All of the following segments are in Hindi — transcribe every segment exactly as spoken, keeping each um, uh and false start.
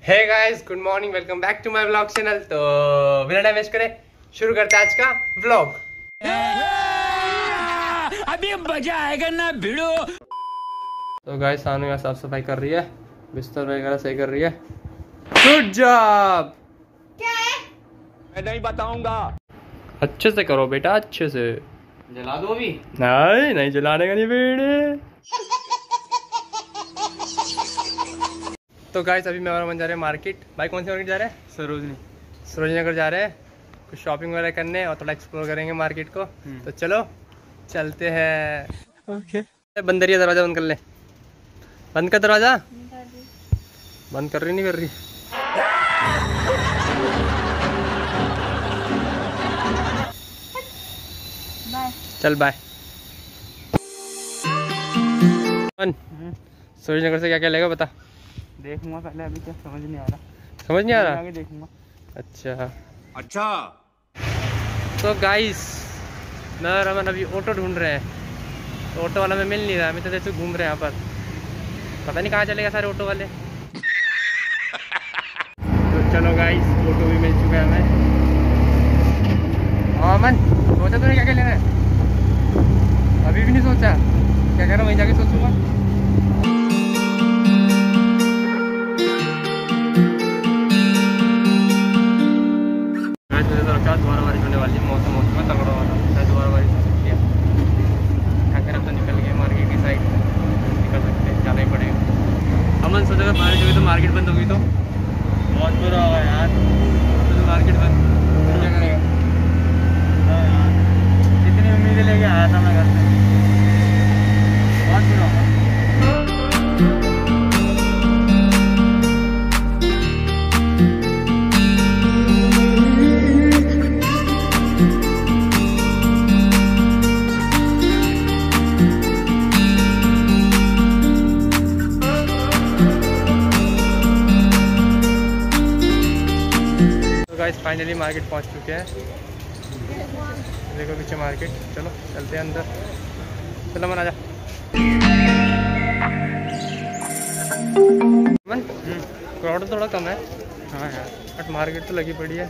Hey guys, good morning, welcome back to my vlog channel. तो बिना टाइम वेस्ट करें शुरू करते हैं आज का व्लॉग। अभी मजा आएगा ना भिड़ो। तो गाइस सानू यहाँ साफ सफाई कर रही है, बिस्तर वगैरह सही कर रही है। Good job. क्या है? मैं नहीं बताऊंगा। अच्छे से करो बेटा, अच्छे से। जला दो अभी। नहीं नहीं जलाने का नहीं बेटे। तो गाइस अभी मैं और अमन जा रहे हैं मार्केट। भाई कौन सी मार्केट जा रहे हैं? सरोजनी सरोजनी नगर जा रहे हैं कुछ शॉपिंग वगैरह करने और थोड़ा एक्सप्लोर करेंगे मार्केट को। तो चलो चलते हैं। ओके बंद करिए, दरवाजा बंद कर ले। बंद कर दरवाजा। बंद कर रही नहीं कर रही। बाय। चल बाय। सरोजनी नगर से क्या क्या लेगा बता। देखूंगा पहले, अभी क्या समझ नहीं आ रहा। समझ नहीं आ रहा? आगे देखूंगा। अच्छा अच्छा तो गाइस मैं और अमन अभी ऑटो ढूंढ रहे हैं। तो ऑटो वाला में मिल नहीं रहा, मैं तो जैसे घूम रहे हैं यहाँ पर, पता नहीं कहाँ चलेगा सारे ऑटो वाले। तो चलो गाइस ऑटो भी मिल चुका है हमें। हाँ अमन सोचा तूने क्या क्या लेना है? अभी भी नहीं सोचा? क्या कह रहा वहीं जाके सोचूंगा। दोबारा बारिश होने वाली है, मौसम हो चुका है तगड़ा वाला, शायद दोबारा बारिश हो सकती है। क्या करें, अब तो निकल गए मार्केट की साइड, निकल सकते हैं, जाना ही पड़ेगा। अमन सोचा अगर बारिश होगी तो मार्केट बंद होगी तो बहुत बुरा होगा यार। तो मार्केट बंद क्या करेगा? हाँ यार कितनी उम्मीदें लेके आया था मैं घर से, बहुत बुरा होगा। गाइस फाइनली मार्केट पहुंच चुके हैं। देखो पीछे मार्केट। चलो चलते हैं अंदर। चलो मन आजा। मन क्राउड थोड़ा कम है। हाँ यार बट मार्केट तो लगी पड़ी है।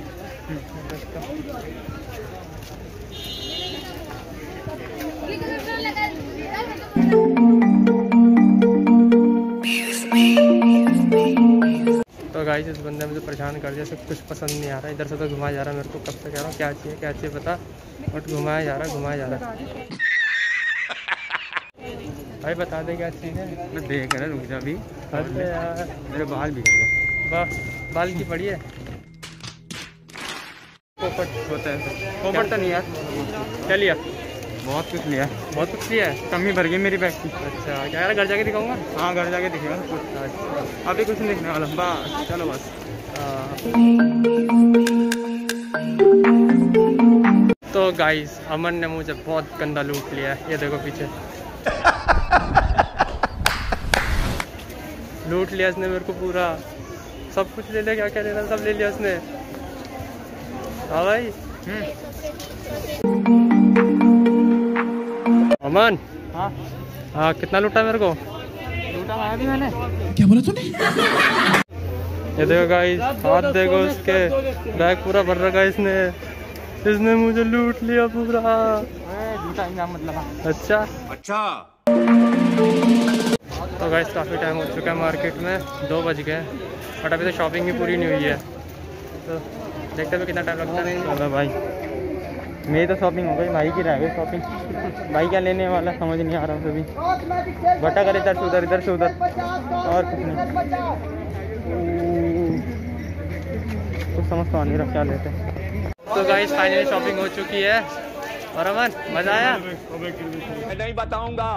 तो गाइस इस बंदे मुझे परेशान कर दिया, सब कुछ पसंद नहीं आ रहा। इधर से तो घुमाया जा रहा है मेरे को, कब से कह रहा हूँ क्या चाहिए क्या चाहिए पता, बट घुमाया जा रहा है घुमाया जा रहा है। भाई बता दे क्या चीज़ है। मैं देख रहा, रुक जा अभी। अरे यार मेरे बाल भी कर गए। वाह बाल की पड़ी है। पोपट होता है पोपट तो नहीं यार। क्या लिया? बहुत कुछ लिया, बहुत कुछ लिया है। कमी भर गई मेरी बैग की। अच्छा क्या कह रहा, घर जाके दिखाऊंगा? हाँ घर जाके दिखेगा। अच्छा अभी कुछ नहीं दिखने वाला, बस चलो बस। तो गाइस अमन ने मुझे बहुत गंदा लूट लिया है, ये देखो पीछे। लूट लिया इसने मेरे को पूरा, सब कुछ ले लिया, क्या क्या लेना सब ले लिया उसने। हाँ भाई अमन। हाँ हाँ कितना लूटा मेरे को? लूटा मारा भी मैंने। क्या बोला तूने? ये देखो गाइस हाथ देखो उसके, बैग पूरा भर रखा है इसने। इसने मुझे लूट लिया पूरा। झूठा इंजाम मतलब। अच्छा अच्छा तो गाइस काफ़ी टाइम हो चुका है मार्केट में, दो बज गए बट अभी तो शॉपिंग भी पूरी नहीं हुई है। तो देखते हुए कितना टाइम लगता है। चलो भाई मेरी तो शॉपिंग हो गई, भाई की रह गई शॉपिंग। भाई क्या लेने वाला समझ नहीं आ रहा कभी, बटा कर इधर से उधर इधर से उधर और कुछ नहीं, कुछ समझ तो आ नहीं रहा क्या लेते। तो गाइस फाइनली शॉपिंग हो चुकी है। और अमन मज़ा आया? मैं नहीं बताऊंगा।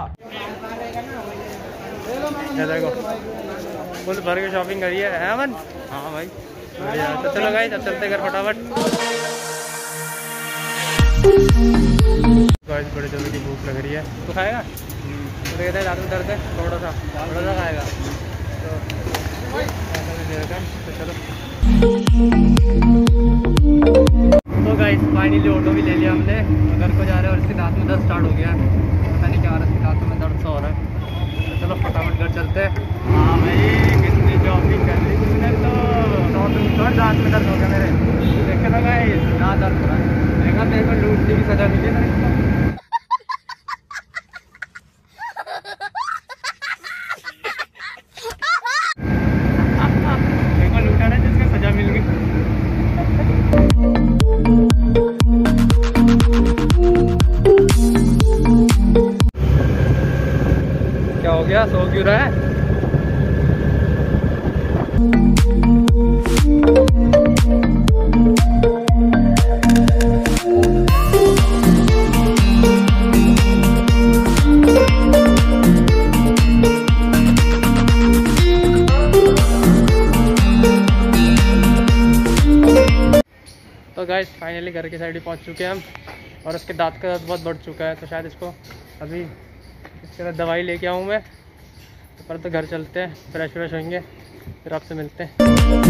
क्या देखो फुल भर के शॉपिंग करी है, है अमन? हाँ भाई बढ़िया। तो चलो गाइस अब चलते घर फटाफट। गाइस बड़े जल्दी की भूख लग रही है। तो खाएगा? तो कहते हैं रात में दर्द है थोड़ा सा थोड़ा सा खाएगा तो ऐसा भी दे रखा है। तो चलो तो गाइस फाइनली ऑटो भी ले लिया हमने, घर को जा रहे हैं और इसके दांत में दर्द स्टार्ट हो गया है। पता नहीं क्या रहा है, दांतों में दर्द सा हो रहा है। तो चलो फटाफट घर चलते हैं। हाँ भाई कितनी शॉपिंग कर ली तूने तो शॉपिंग छोड़, दांत में दर्द हो गया मेरे। देखा ना गाइस, दांत दर्द हो रहा है। देखा मेरे को लूटने की सजा मिली ना इसको। मेरे को लूटा ना जिसका सजा मिल गई। क्या हो गया, सो क्यों रहा है? तो गाइस फाइनली घर की साइड ही पहुंच चुके हैं हम, और उसके दांत का दर्द बहुत बढ़ चुका है, तो शायद इसको अभी इसके बाद दवाई लेके आऊँ मैं। तो पर तो घर चलते हैं, फ्रेश फ्रेश होंगे, फिर आपसे मिलते हैं।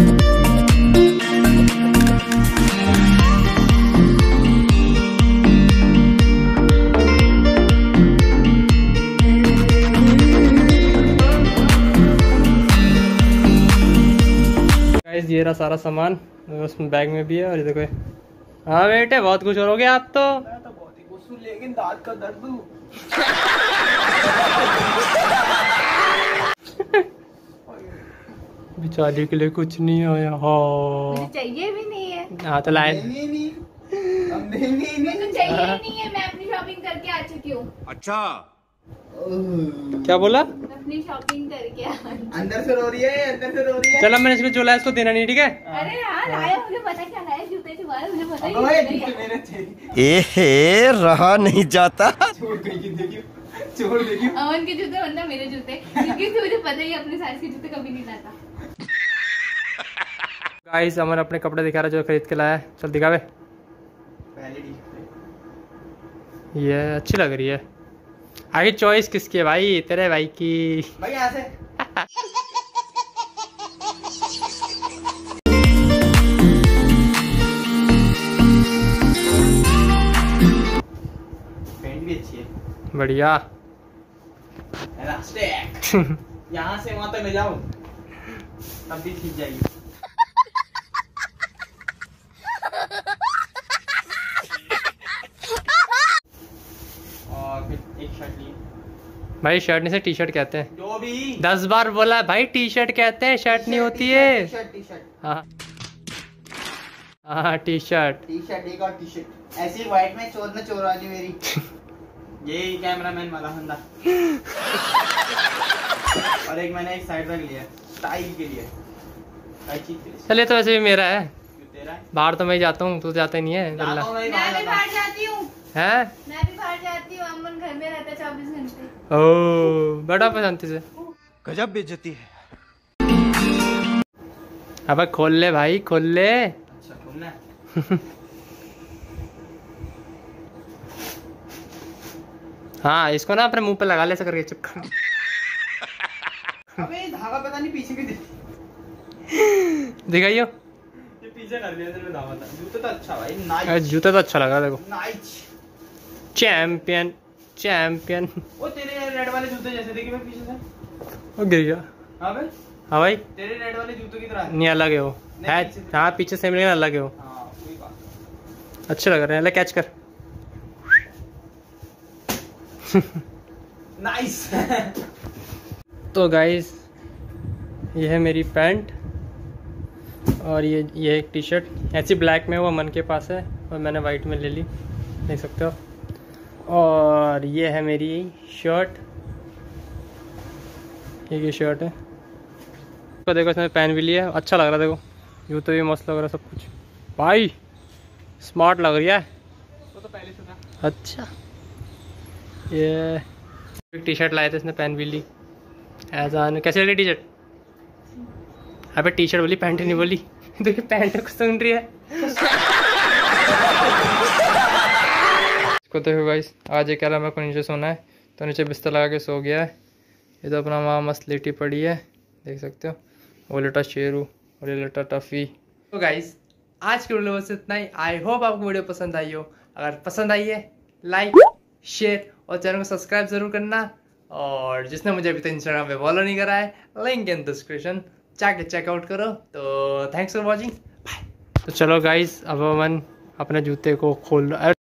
गाइस ये रहा सारा सामान, उसमें बैग में भी है, और ये देखो। हाँ बेटे बहुत खुश हो गए आप तो। मैं तो बहुत ही खुश हूँ, लेकिन दांत का दर्द बेचारी के लिए कुछ नहीं आया। हाँ चाहिए भी नहीं है। हाँ तो लाए मुझे चाहिए ही नहीं है, मैं अपनी शॉपिंग करके आ चुकी हूँ। अच्छा, क्या बोला? अपनी शॉपिंग करके आ। अंदर से रो रही है, अंदर से रो रही है। चलो मैंने इसको जो लाया इसको देना नहीं, ठीक है? अरे यार लाया, मुझे पता क्या लाया, जूते छुपा मुझे पता ही ओए, नहीं जूते है। मेरे थे। ए रहा नहीं जाता। छोड़ गई, देखियो, छोड़ देखियो। अमन के जूते वरना मेरे जूते, क्योंकि मुझे पता ही अपने साइज के जूते कभी नहीं लाता। गाइस अमन अपने कपड़े दिखा रहा है जो खरीद के लाया है। चल दिखावे। पहले टी-शर्ट ये अच्छी लग रही है। आगे चॉइस किसकी है भाई? तेरे भाई की। भाई यहाँ से पेंट भी अच्छी है, बढ़िया। इलास्टिक। यहाँ से वहाँ तक ले जाओ तब भी खींच जाएगी। और फिर एक शर्ट ली, भाई शर्ट नहीं से टी शर्ट कहते हैं। जो भी दस बार बोला भाई, टी शर्ट कहते हैं, शर्ट नहीं होती है। टी-शर्ट, टी-शर्ट, हाँ हाँ टी शर्ट। टी-शर्ट एक और टी-शर्ट ऐसी व्हाइट में चोर में चोर वाली मेरी। यही कैमरामैन वाला धंधा। और एक मैंने एक साइड बैग लिया स्टाइल के लिए, हर चीज के लिए। चलिए तो वैसे भी मेरा है, क्यों तेरा है? बाहर तो मैं ही जाता हूँ, तू जाता ही नहीं है। जाता हूँ मैं ही मैं बाहर भी जाता हूँ। बाहर जाती हूँ, हैं? मैं भी बाहर जाती हूँ। अमन घर में रहता है चौबीस घंटे। ओह बड़ा पसंद से। गजब बेइज्जती है। अब खोल ले भाई, खोल ले। अच्छा खोलना है। हाँ इसको ना अपने मुंह पे लगा ले ऐसा करके, चुप कर। अबे धागा पता नहीं पीछे की दिखाइयो। ये पीछे कर दिया तेरे धागा था। जूता तो अच्छा भाई, अरे नाइस जूता तो अच्छा लगा देखो। नाइस। Champion champion. वो तेरे रेड वाले जूते जैसे देखी मैं पीछे से। ओ गिर गया। हाँ भाई हाँ भाई तेरे रेड वाले जूतों की तरह है। नहीं अलग है वो, नहीं, है पीछे से। हाँ पीछे से लेकिन अलग है वो। हाँ वही बात। अच्छे लग रहे हैं। ले कैच कर। नाइस। तो गाइस ये है मेरी पैंट, और ये ये एक टी शर्ट ऐसी ब्लैक में, वो अमन के पास है और मैंने वाइट में ले ली, देख सकते हो। और ये है मेरी शर्ट, ये ये शर्ट है। तो देखो इसमें पहन भी लिया, अच्छा लग रहा है। देखो जूते भी मस्त लग रहा है, सब कुछ भाई स्मार्ट लग रही है। वो तो पहले से था। अच्छा ये एक टी शर्ट लाए थे, इसने पहन भी ली। ऐसा कैसे लगी टी शर्ट? अबे टी शर्ट बोली, पैंट नहीं बोली। देखिए पैंट को सुन रही है। इसको देखो गाइस, आज ये कह रहा मेरे को नीचे सोना है, तो नीचे बिस्तर लगा के सो गया है। ये तो अपना वहाँ मस्त लेटी पड़ी है, देख सकते हो। वो लेटा शेरू और ये लेटा टफ़ी। तो गाइस आज की वीडियो बस इतना ही। आई होप आपको वीडियो पसंद आई हो। अगर पसंद आई है लाइक शेयर और चैनल को सब्सक्राइब जरूर करना। और जिसने मुझे अभी तक इंस्टाग्राम पे फॉलो नहीं करा है, लिंक इन डिस्क्रिप्शन, जाके चेकआउट करो। तो थैंक्स फॉर वॉचिंग, बाय। तो चलो गाइस, अब अमन अपने जूते को खोल